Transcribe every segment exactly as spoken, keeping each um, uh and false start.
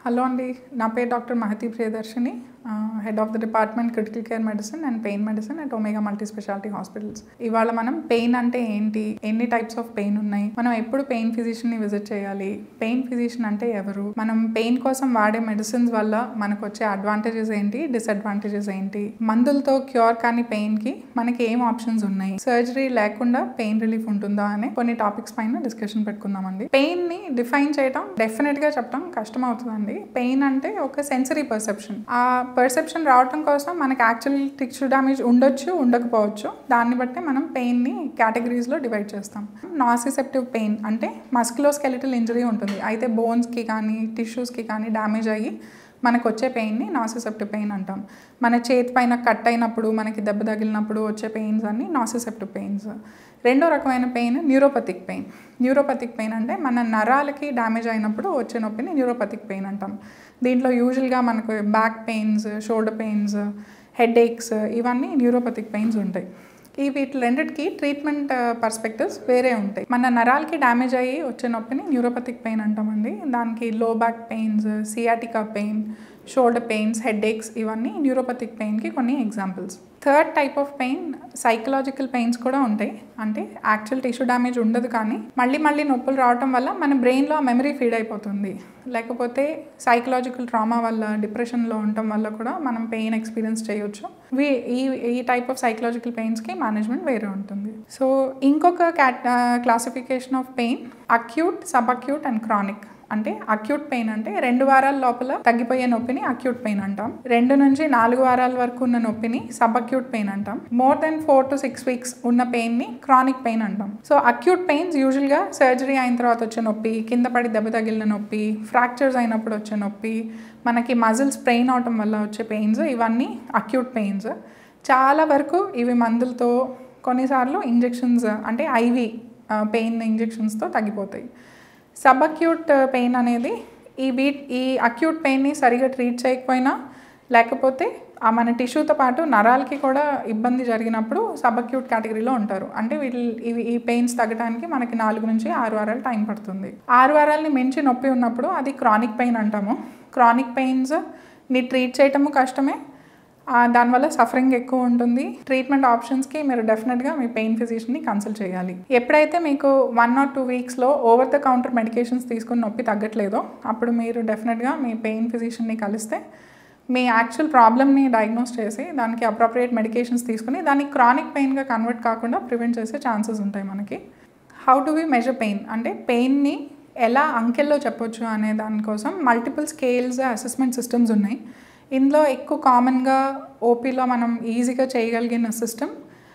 Hello అండి, నా పేరు doctor Mahathi Priyadarshini, head of the department critical care medicine and pain medicine at Omega multi speciality hospitals. ఇవాళ మనం pain అంటే ఏంటి, ఎన్ని టైప్స్ ఆఫ్ పెయిన్ ఉన్నాయి, మనం ఎప్పుడు పెయిన్ ఫిజిషియన్ని విజిట్ చేయాలి, పెయిన్ ఫిజిషియన్ అంటే ఎవరు, మనం పెయిన్ కోసం వాడే మెడిసిన్స్ వల్ల మనకు వచ్చే అడ్వాంటేజెస్ ఏంటి, డిసడ్వాంటేజెస్ ఏంటి, మందులతో క్యూర్ కాని పెయిన్కి మనకి ఏం ఆప్షన్స్ ఉన్నాయి, సర్జరీ లేకుండా పెయిన్ రిలీఫ్ ఉంటుందా అనే కొన్ని టాపిక్స్ పైన డిస్కషన్ పెట్టుకుందామండి. పెయిన్ని డిఫైన్ చేయడం డెఫినెట్గా చెప్పడం కష్టం అవుతుందండి. పెయిన్ అంటే ఒక సెన్సరీ పర్సెప్షన్. ఆ పర్సెప్షన్ రావడం కోసం మనకి యాక్చువల్ టిష్యూ డ్యామేజ్ ఉండొచ్చు, ఉండకపోవచ్చు. దాన్ని బట్టి మనం పెయిన్ని కేటగిరీస్లో డివైడ్ చేస్తాం. నాసిసెప్టివ్ పెయిన్ అంటే మస్కులోస్కెలిటల్ ఇంజరీ ఉంటుంది, అయితే బోన్స్కి కానీ టిష్యూస్కి కానీ డ్యామేజ్ అయ్యి మనకు వచ్చే పెయిన్ని నాసిసెప్టివ్ పెయిన్ అంటాం. మన చేతి పైన కట్ అయినప్పుడు, మనకి దెబ్బ తగిలినప్పుడు వచ్చే పెయిన్స్ అన్ని నాసిసెప్టివ్ పెయిన్స్. రెండో రకమైన pain neuropathic pain. Neuropathic pain అంటే మన నరాలకి డ్యామేజ్ అయినప్పుడు వచ్చే నొప్పిని న్యూరోపతిక్ పెయిన్ అంటాం. దీంట్లో యూజువల్గా మనకు back pains, shoulder pains, head aches ఇవన్నీ న్యూరోపతిక్ పెయిన్స్ ఉంటాయి. ఈ వీటి రెండిటికి ట్రీట్మెంట్ పర్స్పెక్టివ్స్ వేరే ఉంటాయి. మన నరాలకి డ్యామేజ్ అయ్యి వచ్చే నొప్పిని న్యూరోపతిక్ పెయిన్ అంటామండి. దానికి low back pains, sciatica pain, shoulder pains, head aches ఇవన్నీ న్యూరోపతిక్ పెయిన్కి కొన్ని examples. Third type of pain psychological pains కూడా ఉంటాయి. అంటే యాక్చువల్ టిష్యూ డ్యామేజ్ ఉండదు, కానీ మళ్ళీ మళ్ళీ నొప్పులు రావటం వల్ల మన బ్రెయిన్లో ఆ మెమరీ ఫీడ్ అయిపోతుంది. లేకపోతే సైకలాజికల్ ట్రామా వల్ల, డిప్రెషన్లో ఉండటం వల్ల కూడా మనం పెయిన్ ఎక్స్పీరియన్స్ చేయొచ్చు. వీ ఈ ఈ టైప్ ఆఫ్ సైకలాజికల్ పెయిన్స్కి మేనేజ్మెంట్ వేరే ఉంటుంది. సో ఇంకొక cat classification of pain acute, sub acute and chronic. అంటే అక్యూట్ పెయిన్ అంటే రెండు వారాల లోపల తగ్గిపోయే నొప్పిని అక్యూట్ పెయిన్ అంటాం. రెండు నుంచి నాలుగు వారాల వరకు ఉన్న నొప్పిని సబ్ అక్యూట్ పెయిన్ అంటాం. More than four to six weeks ఉన్న పెయిన్ని క్రానిక్ పెయిన్ అంటాం. సో అక్యూట్ పెయిన్స్ యూజువల్గా సర్జరీ అయిన తర్వాత వచ్చే నొప్పి, కింద పడి దెబ్బ తగిలిన నొప్పి, ఫ్రాక్చర్స్ అయినప్పుడు వచ్చే నొప్పి, మనకి మజిల్స్ స్ట్రెయిన్ అవటం వల్ల వచ్చే పెయిన్స్, ఇవన్నీ అక్యూట్ పెయిన్స్. చాలా వరకు ఇవి మందులతో, కొన్నిసార్లు ఇంజెక్షన్స్ అంటే ఐవి పెయిన్ ఇంజెక్షన్స్తో తగ్గిపోతాయి. సబ్ అక్యూట్ పెయిన్ అనేది ఈ వీట్ ఈ అక్యూట్ పెయిన్ని సరిగా ట్రీట్ చేయకపోయినా, లేకపోతే ఆ మన టిష్యూతో పాటు నరాలకి కూడా ఇబ్బంది జరిగినప్పుడు సబ్ అక్యూట్ కేటగిరీలో ఉంటారు. అంటే వీళ్ళు ఇవి ఈ పెయిన్స్ తగ్గడానికి మనకి నాలుగు నుంచి ఆరు వారాలు టైం పడుతుంది. ఆరు వారాలని మించి నొప్పి ఉన్నప్పుడు అది క్రానిక్ పెయిన్ అంటాము. క్రానిక్ పెయిన్స్ని ట్రీట్ చేయటము కష్టమే, దానివల్ల సఫరింగ్ ఎక్కువ ఉంటుంది. ట్రీట్మెంట్ ఆప్షన్స్కి మీరు డెఫినెట్గా మీ పెయిన్ ఫిజిషియన్ని కన్సల్ట్ చేయాలి. ఎప్పుడైతే మీకు వన్ ఆర్ టూ వీక్స్లో ఓవర్ ద కౌంటర్ మెడికేషన్స్ తీసుకుని నొప్పి తగ్గట్లేదో, అప్పుడు మీరు డెఫినెట్గా మీ పెయిన్ ఫిజిషియన్ని కలిస్తే మీ యాక్చువల్ ప్రాబ్లమ్ని డయాగ్నోస్ చేసి దానికి అప్రోప్రియేట్ మెడికేషన్స్ తీసుకుని దాన్ని క్రానిక్ పెయిన్గా కన్వర్ట్ కాకుండా ప్రివెంట్ చేసే ఛాన్సెస్ ఉంటాయి మనకి. How do we measure pain అంటే పెయిన్ని ఎలా అంకెల్లో చెప్పొచ్చు అనే దానికోసం మల్టిపుల్ స్కేల్స్ అసెస్మెంట్ సిస్టమ్స్ ఉన్నాయి. ఇందులో ఎక్కువ కామన్గా ఓపీలో మనం ఈజీగా చేయగలిగిన సిస్టమ్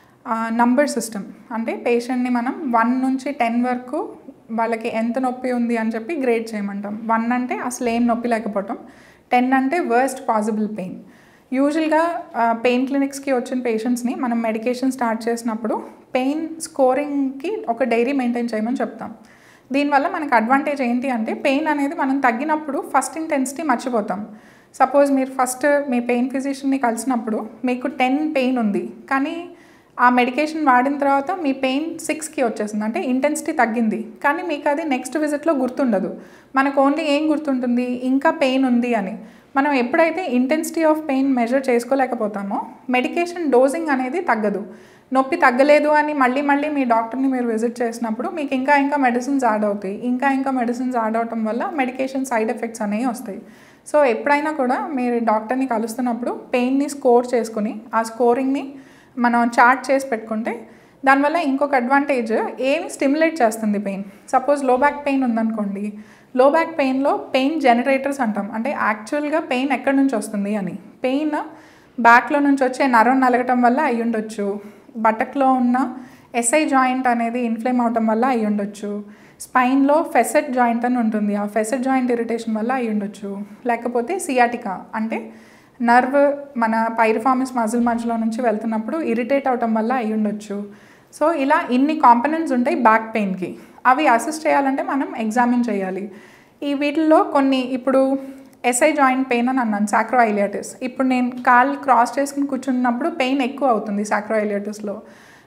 నంబర్ సిస్టమ్. అంటే పేషెంట్ని మనం వన్ నుంచి టెన్ వరకు వాళ్ళకి ఎంత నొప్పి ఉంది అని చెప్పి గ్రేడ్ చేయమంటాం. వన్ అంటే అసలు ఏం నొప్పి లేకపోవటం, టెన్ అంటే వర్స్ట్ పాసిబుల్ పెయిన్. యూజువల్గా పెయిన్ క్లినిక్స్కి వచ్చిన పేషెంట్స్ని మనం మెడికేషన్ స్టార్ట్ చేసినప్పుడు పెయిన్ స్కోరింగ్కి ఒక డైరీ మెయింటైన్ చేయమని చెప్తాం. దీనివల్ల మనకు అడ్వాంటేజ్ ఏంటి అంటే పెయిన్ అనేది మనం తగ్గినప్పుడు ఫస్ట్ ఇంటెన్సిటీ మర్చిపోతాం. సపోజ్ మీరు ఫస్ట్ మీ పెయిన్ ఫిజిషియన్ని కలిసినప్పుడు మీకు టెన్ పెయిన్ ఉంది, కానీ ఆ మెడికేషన్ వాడిన తర్వాత మీ పెయిన్ సిక్స్కి వచ్చేసింది, అంటే ఇంటెన్సిటీ తగ్గింది, కానీ మీకు అది నెక్స్ట్ విజిట్లో గుర్తుండదు. మనకు ఓన్లీ ఏం గుర్తుంటుంది, ఇంకా పెయిన్ ఉంది అని. మనం ఎప్పుడైతే ఇంటెన్సిటీ ఆఫ్ పెయిన్ మెజర్ చేసుకోలేకపోతామో మెడికేషన్ డోజింగ్ అనేది తగ్గదు. నొప్పి తగ్గలేదు అని మళ్ళీ మళ్ళీ మీ డాక్టర్ని మీరు విజిట్ చేసినప్పుడు మీకు ఇంకా ఇంకా మెడిసిన్స్ యాడ్ అవుతాయి. ఇంకా ఇంకా మెడిసిన్స్ యాడ్ అవటం వల్ల మెడికేషన్ సైడ్ ఎఫెక్ట్స్ అనేవి వస్తాయి. సో ఎప్పుడైనా కూడా మీరు డాక్టర్ని కలుస్తున్నప్పుడు పెయిన్ని స్కోర్ చేసుకుని ఆ స్కోరింగ్ని మనం చార్ట్ చేసి పెట్టుకుంటే దానివల్ల ఇంకొక అడ్వాంటేజ్ ఏమి స్టిమ్యులేట్ చేస్తుంది pain. Suppose low back pain ఉందనుకోండి, లో బ్యాక్ పెయిన్లో పెయిన్ జనరేటర్స్ అంటాం. అంటే యాక్చువల్గా పెయిన్ ఎక్కడి నుంచి వస్తుంది అని. పెయిన్ బ్యాక్లో నుంచి వచ్చే నరం నలగటం వల్ల అయ్యి ఉండొచ్చు, బటక్లో ఉన్న ఎస్ఐ జాయింట్ అనేది ఇన్ఫ్లేమ్ అవటం వల్ల అయ్యి ఉండొచ్చు, స్పైన్లో ఫెసెట్ జాయింట్ అని ఉంటుంది, ఆ ఫెసెట్ జాయింట్ ఇరిటేషన్ వల్ల అయ్యి ఉండొచ్చు, లేకపోతే సియాటికా అంటే నర్వ్ మన పైరిఫార్మిస్ మజిల్ మధ్యలో నుంచి వెళ్తున్నప్పుడు ఇరిటేట్ అవటం వల్ల అయ్యి ఉండొచ్చు. సో ఇలా ఇన్ని కాంపనెంట్స్ ఉంటాయి బ్యాక్ పెయిన్కి. అవి అసిస్ట్ చేయాలంటే మనం ఎగ్జామిన్ చేయాలి. ఈ వీటిల్లో కొన్ని, ఇప్పుడు ఎస్ఐ జాయింట్ పెయిన్ అని అన్నాను, సాక్రోఐలియాటిస్. ఇప్పుడు నేను కాళ్ళు క్రాస్ చేసుకుని కూర్చున్నప్పుడు పెయిన్ ఎక్కువ అవుతుంది సాక్రోఐలియాటిస్లో.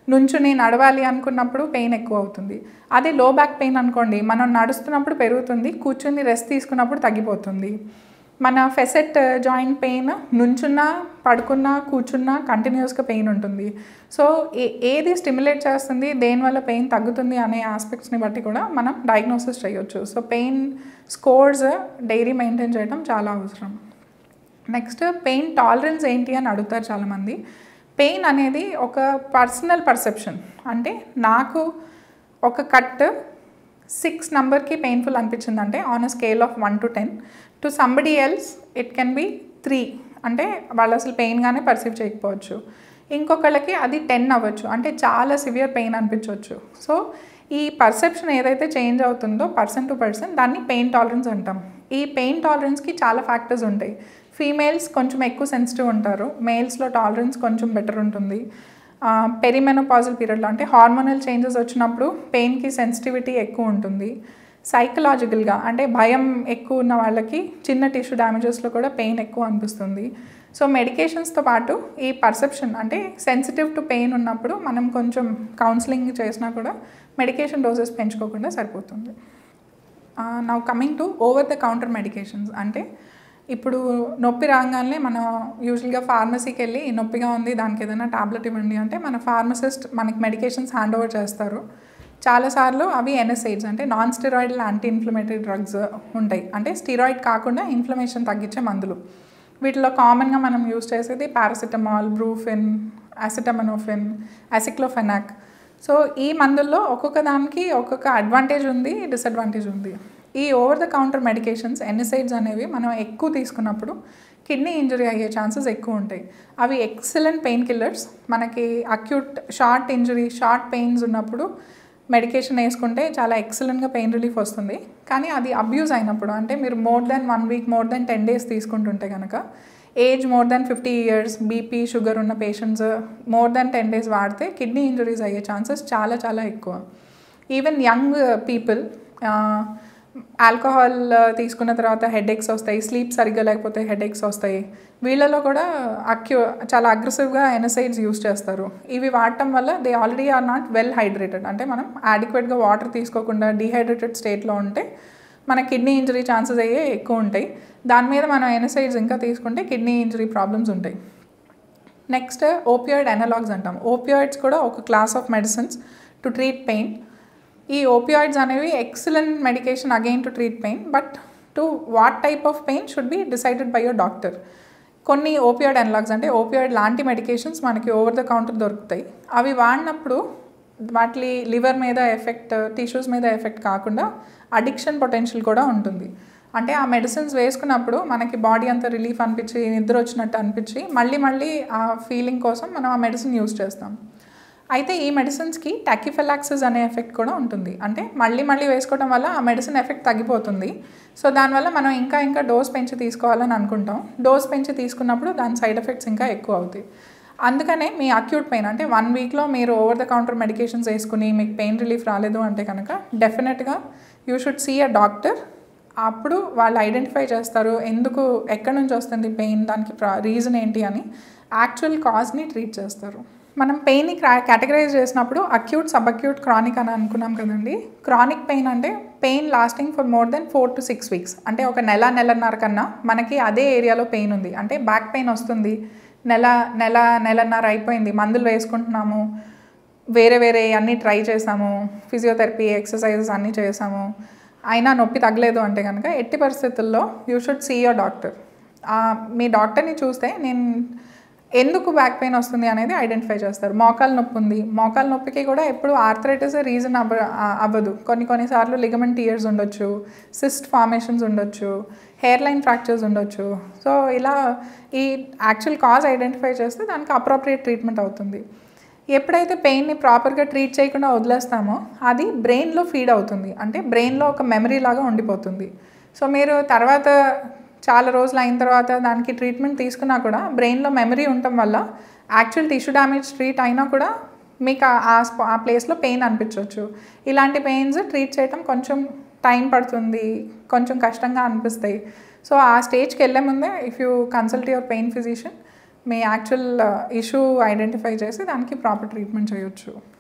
నుంచుని నడవాలి అనుకున్నప్పుడు పెయిన్ ఎక్కువ అవుతుంది. అదే లో బ్యాక్ పెయిన్ అనుకోండి, మనం నడుస్తున్నప్పుడు పెరుగుతుంది, కూర్చుని రెస్ట్ తీసుకున్నప్పుడు తగ్గిపోతుంది. మన ఫెసెట్ జాయింట్ పెయిన్ నుంచున్నా పడుకున్నా కూర్చున్నా కంటిన్యూస్గా పెయిన్ ఉంటుంది. సో ఏ ఏది స్టిమ్యులేట్ చేస్తుంది, దేనివల్ల పెయిన్ తగ్గుతుంది అనే ఆస్పెక్ట్స్ని బట్టి కూడా మనం డయాగ్నోసిస్ చేయొచ్చు. So pain scores diary maintain చేయడం చాలా అవసరం. నెక్స్ట్ పెయిన్ టాలరెన్స్ ఏంటి అని అడుగుతారు చాలామంది. పెయిన్ అనేది ఒక పర్సనల్ పర్సెప్షన్. అంటే నాకు ఒక కట్ సిక్స్ నెంబర్కి పెయిన్ఫుల్ అనిపించిందంటే on a scale of one to ten to somebody else it can be three, అంటే వాళ్ళు అసలు పెయిన్గానే పర్సీవ్ చేయకపోవచ్చు. ఇంకొకళ్ళకి అది టెన్ అవ్వచ్చు, అంటే చాలా సివియర్ పెయిన్ అనిపించవచ్చు. సో ఈ పర్సెప్షన్ ఏదైతే చేంజ్ అవుతుందో పర్సన్ టు పర్సన్, దాన్ని పెయిన్ టాలరెన్స్ అంటాం. ఈ పెయిన్ టాలరెన్స్కి చాలా ఫ్యాక్టర్స్ ఉంటాయి. ఫీమేల్స్ కొంచెం ఎక్కువ సెన్సిటివ్ ఉంటారు, మేల్స్లో టాలరెన్స్ కొంచెం బెటర్ ఉంటుంది. పెరిమెనోపాజల్ పీరియడ్లో అంటే హార్మోనల్ చేంజెస్ వచ్చినప్పుడు పెయిన్కి సెన్సిటివిటీ ఎక్కువ ఉంటుంది. సైకలాజికల్గా అంటే భయం ఎక్కువ ఉన్న వాళ్ళకి చిన్న టిష్యూ డ్యామేజెస్లో కూడా పెయిన్ ఎక్కువ అనిపిస్తుంది. సో మెడికేషన్స్తో పాటు ఈ పర్సెప్షన్ అంటే సెన్సిటివ్ టు పెయిన్ ఉన్నప్పుడు మనం కొంచెం కౌన్సిలింగ్ చేసినా కూడా మెడికేషన్ డోసెస్ పెంచుకోకుండా సరిపోతుంది. Now coming to over the counter medications. అంటే ఇప్పుడు నొప్పి రాగానే మనం యూజువల్గా ఫార్మసీకి వెళ్ళి నొప్పిగా ఉంది దానికి ఏదైనా టాబ్లెట్ ఇవ్వండి అంటే మన ఫార్మసిస్ట్ మనకి మెడికేషన్స్ హ్యాండ్ ఓవర్ చేస్తారు. చాలాసార్లు అవి ఎన్ఎస్ఐడ్స్ అంటే non steroidal anti inflammatory drugs ఉంటాయి. అంటే స్టెరాయిడ్ కాకుండా ఇన్ఫ్లమేషన్ తగ్గించే మందులు. వీటిలో కామన్గా మనం యూజ్ చేసేది paracetamol, Brufen, acetaminophen, aceclofenac. So ఈ మందుల్లో ఒక్కొక్క దానికి ఒక్కొక్క అడ్వాంటేజ్ ఉంది, డిసడ్వాంటేజ్ ఉంది. ఈ over the counter medications NSAIDs అనేవి మనం ఎక్కువ తీసుకున్నప్పుడు కిడ్నీ ఇంజరీ అయ్యే ఛాన్సెస్ ఎక్కువ ఉంటాయి. అవి ఎక్సలెంట్ పెయిన్ కిల్లర్స్. మనకి acute short injury, short pains ఉన్నప్పుడు మెడికేషన్ వేసుకుంటే చాలా ఎక్సలెంట్గా పెయిన్ రిలీఫ్ వస్తుంది. కానీ అది అబ్యూజ్ అయినప్పుడు, అంటే మీరు more than one week more than ten days తీసుకుంటుంటే కనుక, age more than fifty years BP sugar ఉన్న patients more than ten days వాడితే కిడ్నీ ఇంజరీస్ అయ్యే ఛాన్సెస్ చాలా చాలా ఎక్కువ. ఈవెన్ యంగ్ పీపుల్ ఆల్కహాల్ తీసుకున్న తర్వాత హెడేక్స్ వస్తాయి, స్లీప్ సరిగ్గా లేకపోతే హెడేక్స్ వస్తాయి. వీళ్ళలో కూడా అక్యూ చాలా అగ్రెసివ్గా ఎన్ఎస్ఐడ్స్ యూజ్ చేస్తారు. ఇవి వాడటం వల్ల they already are not well hydrated. అంటే మనం యాడిక్వేట్గా వాటర్ తీసుకోకుండా డీహైడ్రేటెడ్ స్టేట్లో ఉంటే మన కిడ్నీ ఇంజరీ ఛాన్సెస్ అయ్యే ఎక్కువ ఉంటాయి. దాని మీద మనం ఎన్ఎస్ఐడ్స్ ఇంకా తీసుకుంటే కిడ్నీ ఇంజరీ ప్రాబ్లమ్స్ ఉంటాయి. నెక్స్ట్ ఓపియాయిడ్ అనలాగ్స్ అంటాం. ఓపియాయిడ్స్ కూడా ఒక class of medicines to treat pain. ఈ ఓపియాయిడ్స్ అనేవి excellent medication again to treat pain, but to what type of pain should be decided by your doctor. కొన్ని opioid analogs అంటే opioid లాంటి medications మనకి over the counter దొరుకుతాయి. అవి వాడినప్పుడు వాటి లివర్ మీద ఎఫెక్ట్, టిష్యూస్ మీద ఎఫెక్ట్ కాకుండా అడిక్షన్ పొటెన్షియల్ కూడా ఉంటుంది. అంటే ఆ మెడిసిన్స్ వేసుకున్నప్పుడు మనకి బాడీ అంతా రిలీఫ్ అనిపించి నిద్ర వచ్చినట్టు అనిపించి మళ్ళీ మళ్ళీ ఆ ఫీలింగ్ కోసం మనం ఆ మెడిసిన్ యూజ్ చేస్తాం. అయితే ఈ మెడిసిన్స్కి టాకిఫిలాక్సిస్ అనే ఎఫెక్ట్ కూడా ఉంటుంది. అంటే మళ్ళీ మళ్ళీ వేసుకోవడం వల్ల ఆ మెడిసిన్ ఎఫెక్ట్ తగ్గిపోతుంది. సో దానివల్ల మనం ఇంకా ఇంకా డోస్ పెంచి తీసుకోవాలని అనుకుంటాం. డోస్ పెంచి తీసుకున్నప్పుడు దాని సైడ్ ఎఫెక్ట్స్ ఇంకా ఎక్కువ అవుతాయి. అందుకనే మీ అక్యూట్ పెయిన్ అంటే వన్ వీక్లో మీరు ఓవర్ ద కౌంటర్ మెడికేషన్స్ వేసుకుని మీకు పెయిన్ రిలీఫ్ రాలేదు అంటే కనుక డెఫినెట్గా you should see a doctor. అప్పుడు వాళ్ళు ఐడెంటిఫై చేస్తారు ఎందుకు, ఎక్కడి నుంచి వస్తుంది పెయిన్, దానికి రీజన్ ఏంటి అని యాక్చువల్ కాజ్ని ట్రీట్ చేస్తారు. మనం పెయిన్ని కేటగరైజ్ చేసినప్పుడు అక్యూట్, సబ్ అక్యూట్, క్రానిక్ అని అనుకున్నాం కదండి. క్రానిక్ పెయిన్ అంటే pain lasting for more than four to six weeks. అంటే ఒక నెల నెలన్నర కన్నా మనకి అదే ఏరియాలో పెయిన్ ఉంది. అంటే బ్యాక్ పెయిన్ వస్తుంది, నెల నెల నెలన్నర అయిపోయింది, మందులు వేసుకుంటున్నాము, వేరే వేరే అన్నీ ట్రై చేసాము, ఫిజియోథెరపీ ఎక్సర్సైజెస్ అన్నీ చేసాము, అయినా నొప్పి తగ్గలేదు అంటే కనుక ఎట్టి పరిస్థితుల్లో you should see your doctor. మీ డాక్టర్ని చూస్తే నేను ఎందుకు బ్యాక్ పెయిన్ వస్తుంది అనేది ఐడెంటిఫై చేస్తారు. మోకాలు నొప్పి ఉంది, మోకాలు నొప్పికి కూడా ఎప్పుడు ఆర్థరైటిస్ రీజన్ అవ్వ అవ్వదు కొన్ని కొన్నిసార్లు లిగమెంట్ టియర్స్ ఉండొచ్చు, సిస్ట్ ఫార్మేషన్స్ ఉండొచ్చు, హెయిర్ లైన్ ఫ్రాక్చర్స్ ఉండొచ్చు. సో ఇలా ఈ యాక్చువల్ కాజ్ ఐడెంటిఫై చేస్తే దానికి అప్రోప్రియేట్ ట్రీట్మెంట్ అవుతుంది. ఎప్పుడైతే పెయిన్ని ప్రాపర్గా ట్రీట్ చేయకుండా వదిలేస్తామో అది బ్రెయిన్లో ఫీడ్ అవుతుంది. అంటే బ్రెయిన్లో ఒక మెమరీ లాగా ఉండిపోతుంది. సో మీరు తర్వాత చాలా రోజులు అయిన తర్వాత దానికి ట్రీట్మెంట్ తీసుకున్నా కూడా బ్రెయిన్లో మెమరీ ఉండటం వల్ల యాక్చువల్ టిష్యూ డ్యామేజ్ ట్రీట్ అయినా కూడా మీకు ఆ ప్లేస్లో పెయిన్ అనిపించవచ్చు. ఇలాంటి పెయిన్స్ ట్రీట్ చేయడం కొంచెం టైం పడుతుంది, కొంచెం కష్టంగా అనిపిస్తాయి. సో ఆ స్టేజ్కి వెళ్ళే ముందే if you consult your pain physician మీ యాక్చువల్ ఇష్యూ ఐడెంటిఫై చేసి దానికి ప్రాపర్ ట్రీట్మెంట్ చేయొచ్చు.